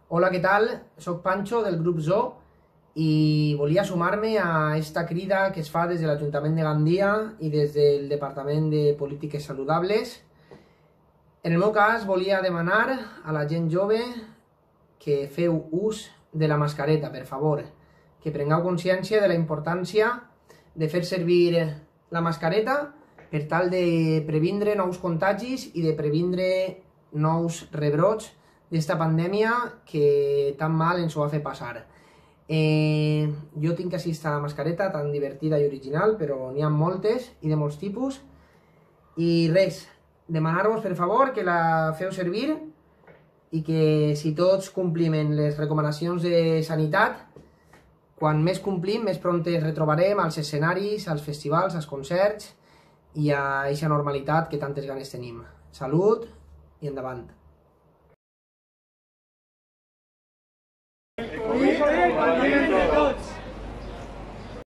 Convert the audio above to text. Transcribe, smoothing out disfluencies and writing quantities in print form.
Hola, què tal? Soc Pancho del grup Zoo i volia sumar-me a esta crida que es fa des de l'Ajuntament de Gandia i des del Departament de Polítiques Saludables. En el meu cas volia demanar a la gent jove que feu ús de la mascareta, per favor, que prengueu consciència de la importància de fer servir la mascareta per tal de previndre nous contagis i de previndre nous rebrots d'esta pandèmia que tan mal ens ho va fer passar. Jo tinc així esta mascareta tan divertida i original, però n'hi ha moltes i de molts tipus. I res, demanar-vos per favor que la feu servir i que si tots complim les recomanacions de sanitat, quan més complim, més pront ens retrobarem als escenaris, als festivals, als concerts i a aquesta normalitat que tantes ganes tenim. Salut i endavant. El COVID,